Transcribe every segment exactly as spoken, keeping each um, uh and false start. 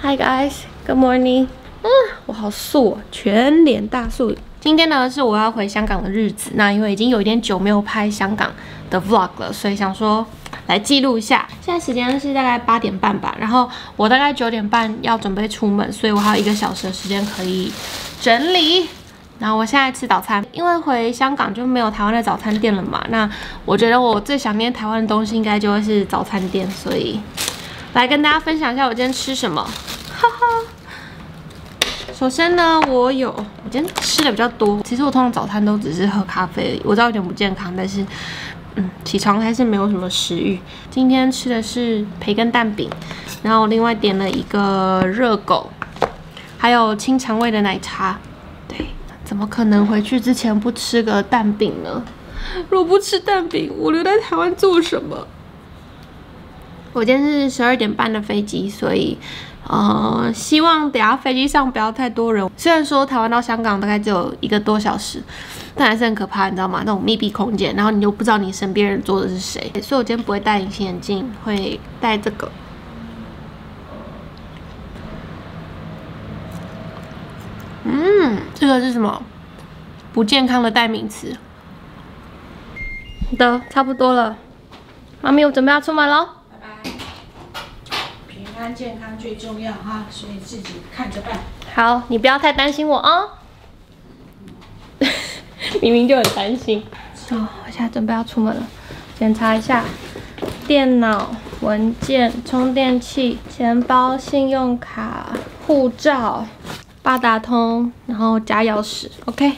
Hi guys, good morning. 嗯，我好素哦，全脸大素。今天呢是我要回香港的日子，那因为已经有一点久没有拍香港的 vlog 了，所以想说来记录一下。现在时间是大概八点半吧，然后我大概九点半要准备出门，所以我还有一个小时的时间可以整理。然后我现在吃早餐，因为回香港就没有台湾的早餐店了嘛。那我觉得我最想念台湾的东西应该就会是早餐店，所以来跟大家分享一下我今天吃什么。哈哈。首先呢，我有我今天吃的比较多。其实我通常早餐都只是喝咖啡而已，我知道有点不健康，但是嗯，起床还是没有什么食欲。今天吃的是培根蛋饼，然后另外点了一个热狗，还有清肠胃的奶茶。对。怎么可能回去之前不吃个蛋饼呢？如果不吃蛋饼，我留在台湾做什么？我今天是十二点半的飞机，所以呃，希望等下飞机上不要太多人。虽然说台湾到香港大概只有一个多小时，但还是很可怕，你知道吗？那种密闭空间，然后你又不知道你身边人坐的是谁，所以我今天不会戴隐形眼镜，会戴这个。嗯，这个是什么？不健康的代名词。好的，差不多了。妈咪，我准备要出门喽。 拜拜。平安健康最重要哈，所以自己看着办。 好，你不要太担心我啊、哦。明明就很担心。哦，我现在准备要出门了，检查一下电脑、文件、充电器、钱包、信用卡、护照。八达通，然后加钥匙 ，OK。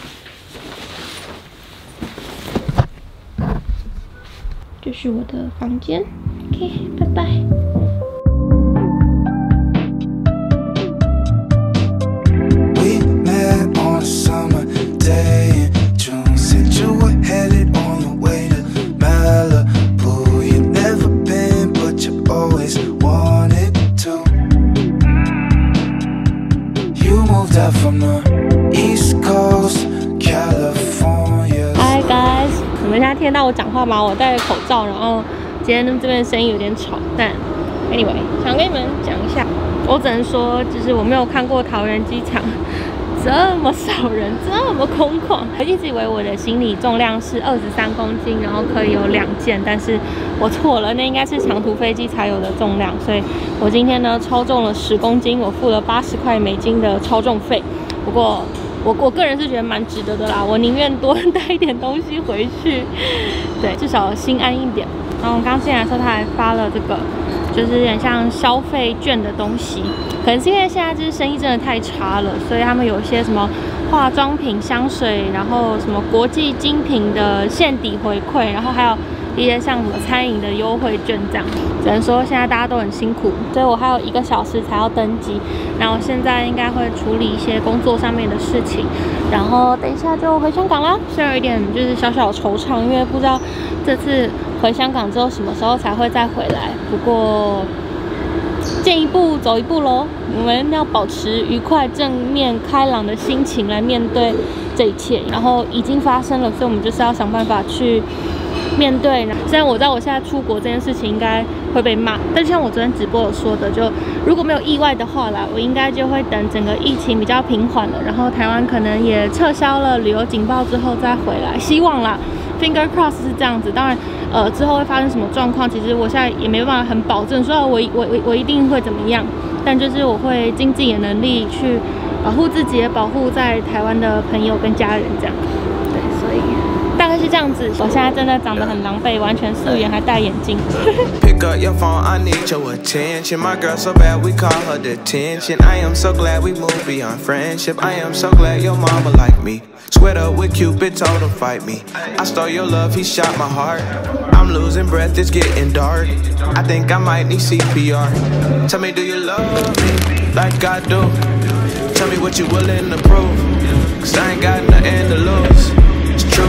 这是我的房间 ，OK， 拜拜。Hi guys， 你们现在听到我讲话吗？我戴着口罩，然后今天这边的声音有点吵，但 anyway， 想跟你们讲一下，我只能说，就是我没有看过桃园机场这么少人，这么空旷。我一直以为我的行李重量是二十三公斤，然后可以有两件，但是我错了，那应该是长途飞机才有的重量，所以我今天呢超重了十公斤，我付了八十块美金的超重费。不过我我个人是觉得蛮值得的啦，我宁愿多带一点东西回去，对，至少心安一点。然后我刚进来的时候，他还发了这个，就是有点像消费券的东西。可能是因为现在就是生意真的太差了，所以他们有一些什么化妆品、香水，然后什么国际精品的现抵回馈，然后还有一些像什么餐饮的优惠券这样。只能说现在大家都很辛苦，所以我还有一个小时才要登机，然后现在应该会处理一些工作上面的事情，然后等一下就回香港啦。虽然有一点就是小小惆怅，因为不知道这次回香港之后什么时候才会再回来，不过见一步走一步咯，我们要保持愉快、正面、开朗的心情来面对这一切。然后已经发生了，所以我们就是要想办法去面对。虽然我知道我现在出国这件事情应该会被骂，但像我昨天直播有说的，就如果没有意外的话啦，我应该就会等整个疫情比较平缓了，然后台湾可能也撤销了旅游警报之后再回来，希望啦。Finger cross 是这样子，当然，呃，之后会发生什么状况，其实我现在也没办法很保证说我我我我一定会怎么样，但就是我会尽自己的能力去保护自己，也保护在台湾的朋友跟家人这样。对，所以大概是这样子。我现在真的长得很狼狈，完全素颜还戴眼镜。 Pick up your phone, I need your attention. My girl so bad, we call her detention. I am so glad we moved beyond friendship. I am so glad your mama like me. Sweat up with Cupid, told him fight me. I stole your love, he shot my heart. I'm losing breath, it's getting dark. I think I might need C P R. Tell me, do you love me like I do? Tell me what you willing to prove. Cause I ain't got nothing to lose. It's true,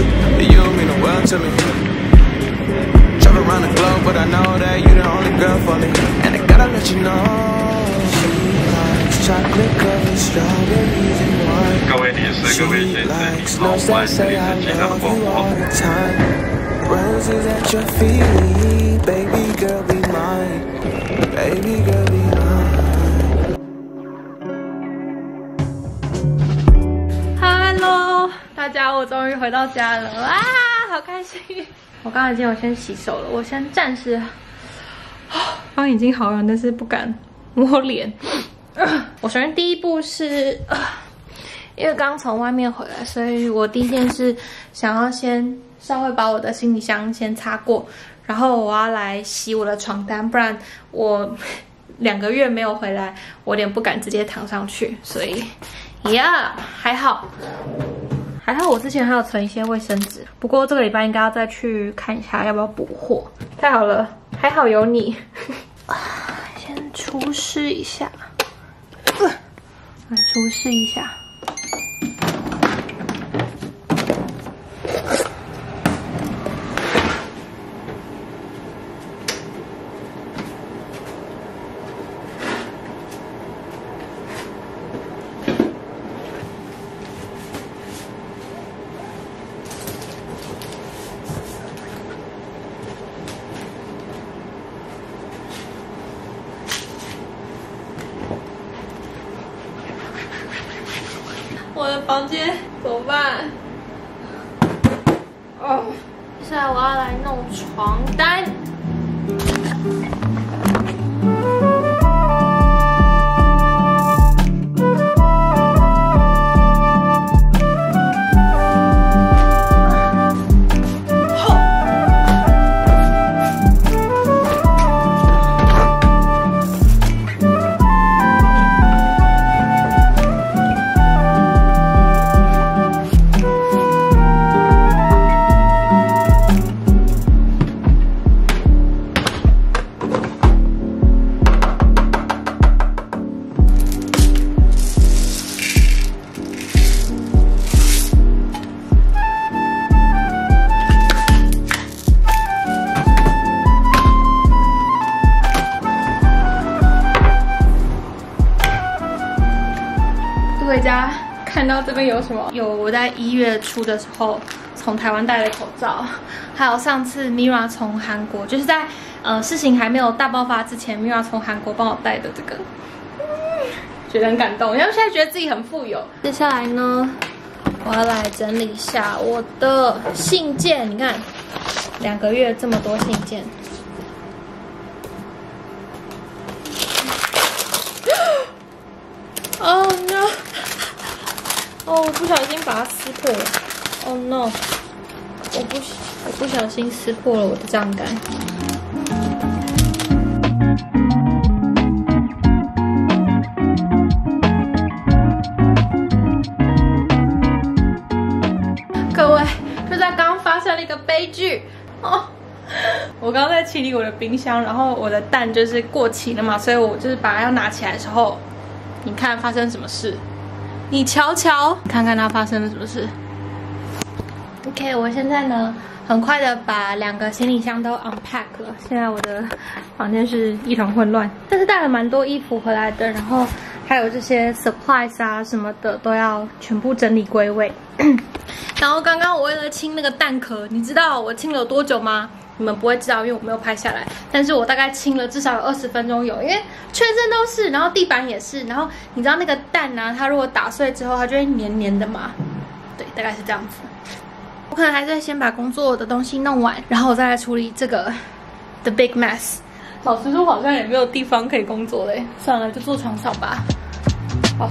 you mean the world to me. Travel around the globe, but I know that you the only girl for me. And I gotta let you know. Chocolate covered strawberries and wine. 各位女士、各位先生，您好，欢迎您的机场广播。 Roses at your feet, baby girl be mine, baby girl be mine. 家，我终于回到家了，哇，好开心！我刚才已经有先洗手了，我先暂时，刚已经好了，但是不敢摸脸。我首先第一步是，因为刚从外面回来，所以我第一件事想要先稍微把我的行李箱先擦过，然后我要来洗我的床单，不然我两个月没有回来，我有点不敢直接躺上去，所以。呀、yeah, ，还好，还好，我之前还有存一些卫生纸，不过这个礼拜应该要再去看一下要不要补货。太好了，还好有你。先除湿一下，呃、来除湿一下。我的房间怎么办？哦，接下来我要来弄床单。回家看到这边有什么？有我在一月初的时候从台湾带的口罩，还有上次 Mira 从韩国，就是在呃事情还没有大爆发之前 ，Mira 从韩国帮我带的这个，嗯，觉得很感动。然后现在觉得自己很富有。接下来呢，我要来整理一下我的信件。你看，两个月这么多信件。Oh no！ 哦，我不小心把它撕破了。Oh no！ 我不，我不小心撕破了我的帐杆。各位，就在刚刚发生了一个悲剧哦。我刚刚在清理我的冰箱，然后我的蛋就是过期了嘛，所以我就是把它要拿起来的时候。你看发生什么事？你瞧瞧，看看它发生了什么事。OK， 我现在呢，很快的把两个行李箱都 unpack 了。现在我的房间是一团混乱，但是带了蛮多衣服回来的，然后还有这些 supplies 啊什么的都要全部整理归位。然后刚刚我为了清那个蛋壳，你知道我清了多久吗？你们不会知道，因为我没有拍下来。但是我大概清了至少有二十分钟有，因为全身都是，然后地板也是，然后你知道那个蛋啊，它如果打碎之后，它就会黏黏的嘛。对，大概是这样子。我可能还是先把工作的东西弄完，然后我再来处理这个 the big mess。老实说，好像也没有地方可以工作嘞。算了，就坐床上吧。好。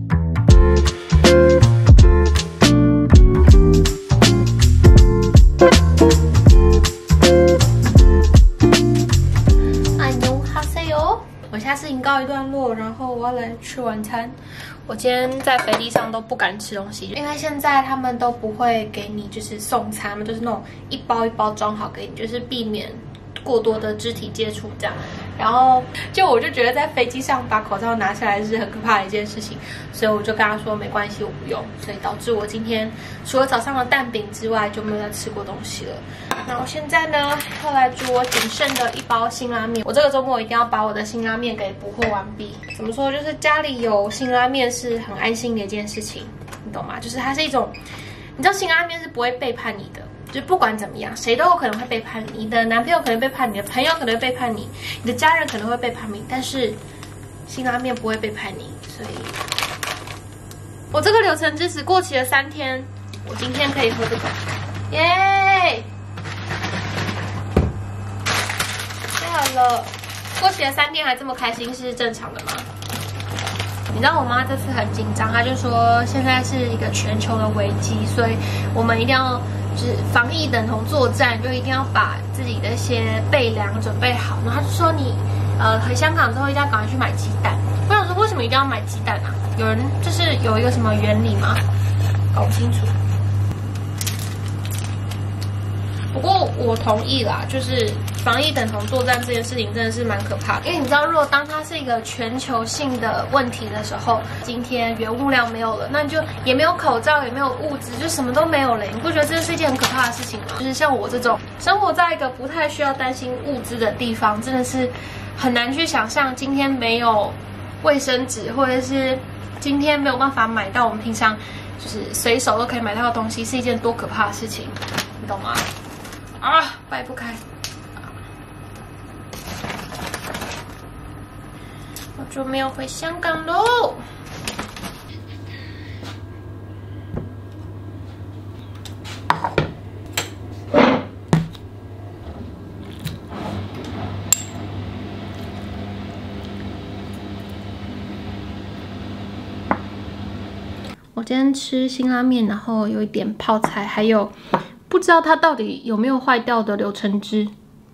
我现在事情告一段落，然后我要来吃晚餐。我今天在飞机上都不敢吃东西，因为现在他们都不会给你就是送餐嘛，就是那种一包一包装好给你，就是避免过多的肢体接触这样。然后就我就觉得在飞机上把口罩拿下来是很可怕的一件事情，所以我就跟他说没关系，我不用。所以导致我今天除了早上的蛋饼之外就没有再吃过东西了。那我现在呢要来煮我仅剩的一包辛拉面。我这个周末一定要把我的辛拉面给补货完毕。怎么说，就是家里有辛拉面是很安心的一件事情，你懂吗？就是它是一种，你知道辛拉面是不会背叛你的。就不管怎么样，谁都有可能会背叛你。你的男朋友可能背叛你，你的朋友可能会背叛你，你的家人可能会背叛你，但是辛拉面不会背叛你。所以，我这个柳橙汁只过期了三天， 我今天可以喝这个，耶！太好了，过期了三天还这么开心是正常的吗？你知道我妈这次很紧张，她就说现在是一个全球的危机，所以我们一定要就是防疫等同作战，就一定要把自己的一些备粮准备好。然后她就说你呃回香港之后一定要赶快去买鸡蛋。我想说为什么一定要买鸡蛋啊？有人就是有一个什么原理吗？搞不清楚。不过我同意啦，就是防疫等同作战这件事情真的是蛮可怕的。因为你知道，如果当它是一个全球性的问题的时候，今天原物料没有了，那你就也没有口罩，也没有物资，就什么都没有了。你不觉得这是一件很可怕的事情吗？就是像我这种生活在一个不太需要担心物资的地方，真的是很难去想象今天没有卫生纸，或者是今天没有办法买到我们平常就是随手都可以买到的东西，是一件多可怕的事情，你懂吗？啊，掰不开，我就没有回香港喽。我今天吃辛拉面，然后有一点泡菜，还有不知道它到底有没有坏掉的柳橙汁，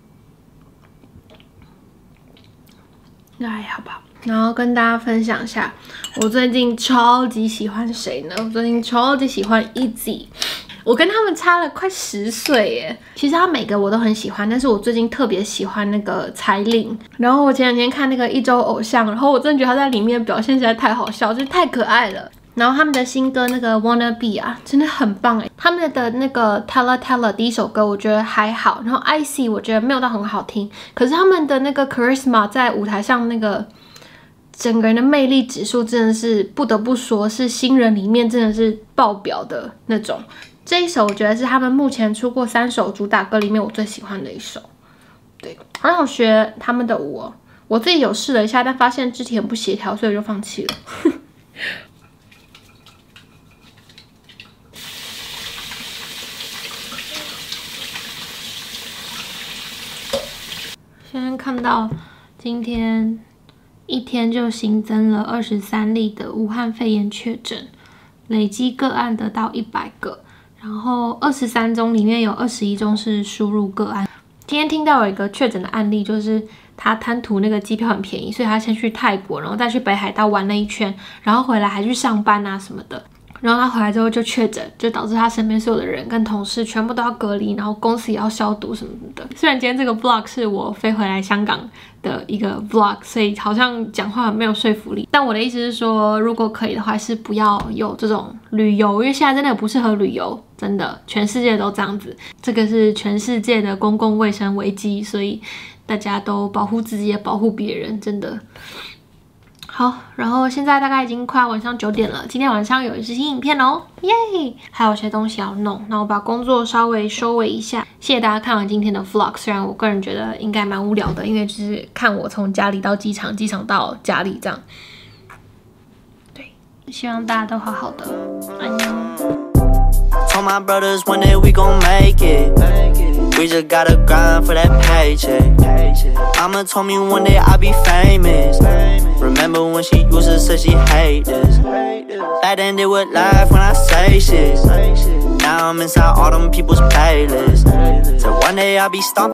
应该还好吧。然后跟大家分享一下，我最近超级喜欢谁呢？我最近超级喜欢 E Z Y， 我跟他们差了快十岁耶。其实他每个我都很喜欢，但是我最近特别喜欢那个彩玲。然后我前两天看那个一周偶像，然后我真的觉得他在里面表现实在太好笑，就是太可爱了。然后他们的新歌那个 Wanna Be 啊，真的很棒哎！他们的那个 Tella Tella 第一首歌我觉得还好，然后 Icy 我觉得没有到很好听，可是他们的那个 Charisma 在舞台上那个整个人的魅力指数真的是不得不说是新人里面真的是爆表的那种。这一首我觉得是他们目前出过三首主打歌里面我最喜欢的一首。对，好想学他们的舞哦，我自己有试了一下，但发现肢体很不协调，所以我就放弃了。现在看到今天一天就新增了二十三例的武汉肺炎确诊，累积个案得到一百个，然后二十三宗里面有二十一宗是输入个案。今天听到有一个确诊的案例，就是他贪图那个机票很便宜，所以他先去泰国，然后再去北海道玩了一圈，然后回来还去上班啊什么的。然后他回来之后就确诊，就导致他身边所有的人跟同事全部都要隔离，然后公司也要消毒什么的。虽然今天这个 vlog 是我飞回来香港的一个 vlog， 所以好像讲话很没有说服力。但我的意思是说，如果可以的话，是不要有这种旅游，因为现在真的不适合旅游，真的，全世界都这样子。这个是全世界的公共卫生危机，所以大家都保护自己，也保护别人，真的。好，然后现在大概已经快晚上九点了，今天晚上有一支新影片哦，耶！还有些东西要弄，那我把工作稍微收尾一下。谢谢大家看完今天的 vlog， 虽然我个人觉得应该蛮无聊的，因为就是看我从家里到机场，机场到家里这样。对，希望大家都好好的，安妞。 Told my brothers one day we gon' make it. We just gotta grind for that paycheck. Mama told me one day I'll be famous. Remember when she used to say she hate this? Back then they would laugh when I say shit. Now I'm inside all them people's playlists. So one day I'll be stomping.